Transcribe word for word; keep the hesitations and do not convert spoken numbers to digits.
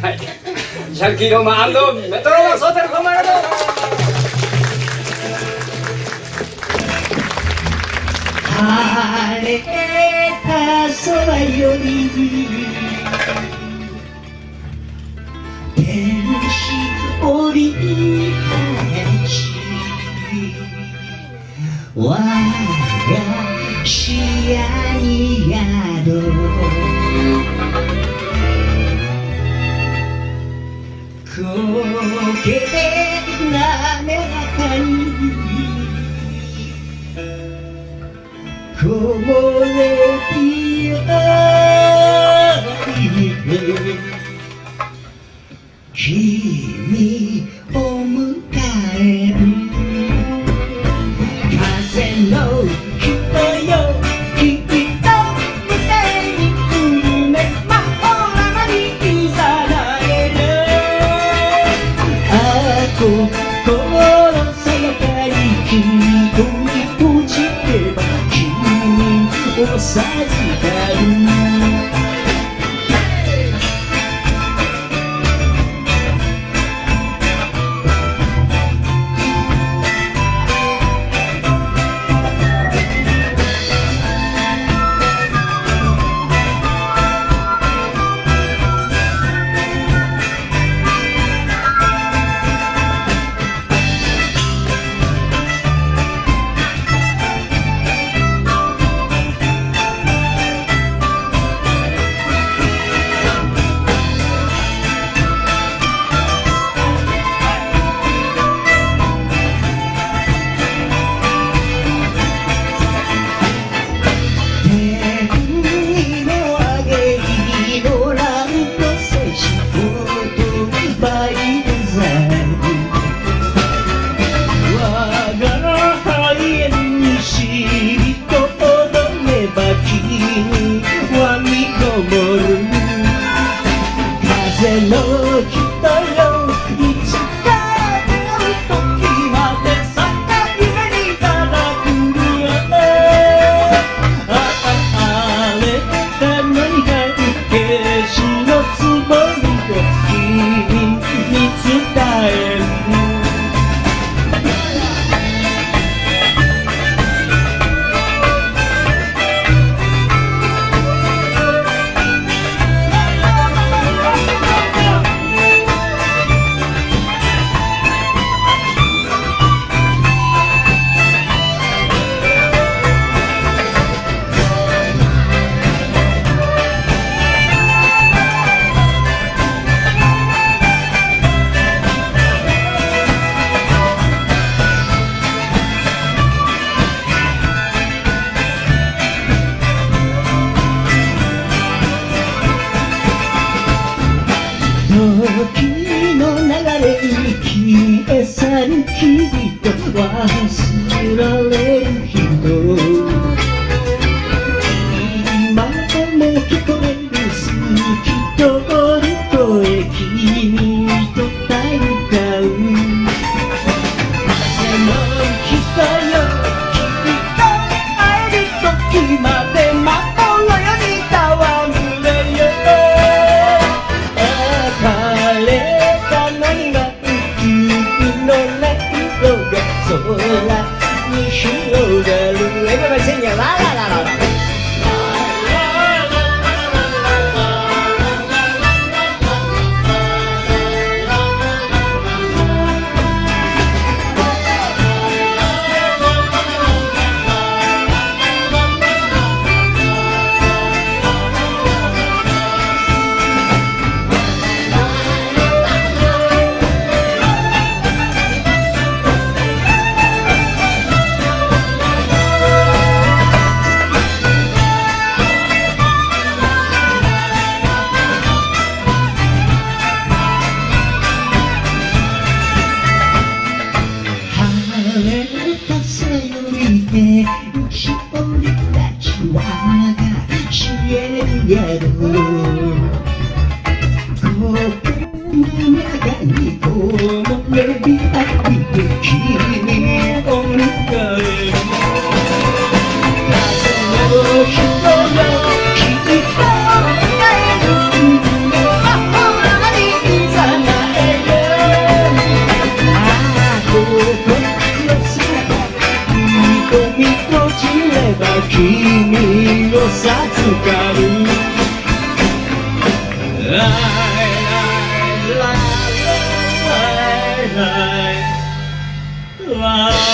はい、シャンキーローマン&メトロノーマソーテルコマラド。 晴れた空より天使降り立ち我が視野に宿る苔で滑らかに木漏れ日が君を迎える風の人よきっと迎えに来るね魔法なまにいざなえるああ心そのかに君とに落ちれば君を授かる風の人よいつか出会う時までさっ夢にからくるああれた何か受しのつもりを君に伝える時の流れに消え去る日々と忘れられる人今でも聞こえる透き通る声君と歌う風の人よ君と会える時まで魔法のように戯れよ空に広がる笑顔君を授かるライライライライライライ